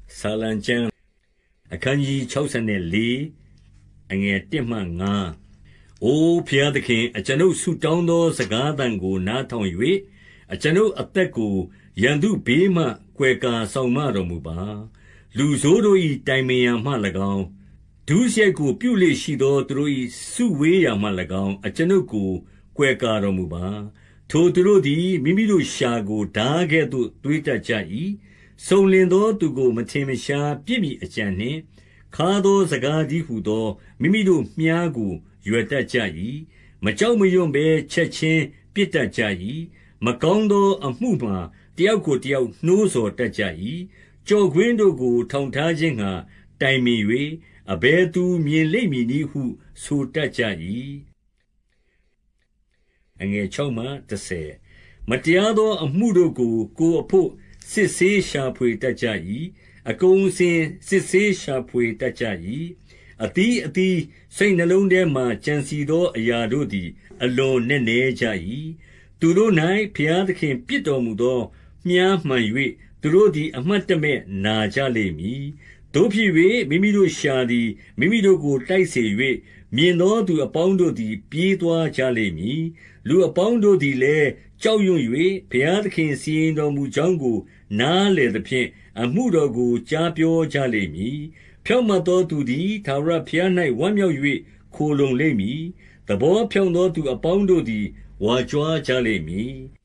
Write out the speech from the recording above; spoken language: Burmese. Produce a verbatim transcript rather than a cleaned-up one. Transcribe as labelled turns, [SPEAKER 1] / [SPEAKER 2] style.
[SPEAKER 1] ဆာလံကျမ်းအခန်းကြီး၆၄အငယ်၁မှ၅အိုဖျားသခင်အကျွန်ုပ်ဆုတောင်းသောစကားသံကိုနားထောင်၍အကျွန်ုပ်အသက်ကိုရန်သူဘေးမှကွယ်ကာဆောင်မတော်မူပါလူဆိုးတို့၏တိုင်ပင်ရာမှ၎င်းဒုစရိုက်ကိုပြုလေရှိသောသူတို့၏စုဝေးရာမှ၎င်းအကျွန်ုပ်ကိုကွယ်ကာတော်မူပါထိုသူတို့သည်မိမိတို့ရှာကိုဓာကဲ့သို့တွေးတတ်ကြ၏စုံလင်သောသူကိုမထင်မရှားပြစ်မိအကြံနှင့်ခါသောစကားသည်ဟုသောမိမိတို့မြားကိုရွယ်တတ်ကြ၏မကြောက်မရွံ့ဘဲချက်ချင်းပြစ်တတ်ကြ၏မကောင်းသောအမှုမှာတယောက်ကိုတယောက်နှိုးဆော်တတ်ကြ၏ကြော်ခွင်းတို့ကိုထောင်ထားခြင်းငှာတိုင်ပင်၍အဘယ်သူမြင်လိမ့်မည်နည်းဟုဆိုတတ်ကြ၏အငယ်၆မှ၁၀မတရားသောအမှုတို့ကိုကိုယ်အဖို့စစ်ဆေးရှာဖွေတတ်ကြ၏အကုန်အစင်စစ်ဆေးရှာဖွေတတ်ကြ၏အသီးအသီးစိတ်နှလုံးထဲမှကြံစီသောအရာတို့သည်အလွန်နက်နဲကြ၏သူတို့၌ဘုရားသခင်ပြစ်တော်မူသောမြားမှန်၍သူတို့သည်အမှတ်တမဲ့နာကြလိမ့်မည်တို့ဖြစ်၍မိမိတို့ရှာသည်မိမိတို့ကိုတိုက်စေ၍မြင်သောသူအပေါင်းတို့သည်ပြေးသွားကြလိမ့်မည်လူအပေါင်းတို့သည်လည်းကြောက်ရွံ့၍ဘုရားသခင်စီရင်တော်မူကြောင်းကိုနားလည်သဖြင့်အမှုတော်ကိုကြားပြောကြလိမ့်မည်ဖြောင့်မတ်သောသူသည်ထာဝရဘုရား၌ဝမ်းမြောက်၍ခိုလှုံလိမ့်မည်သဘောဖြောင့်သောသူအပေါင်းတို့သည်ဝါကြွားကြလိမ့်မည်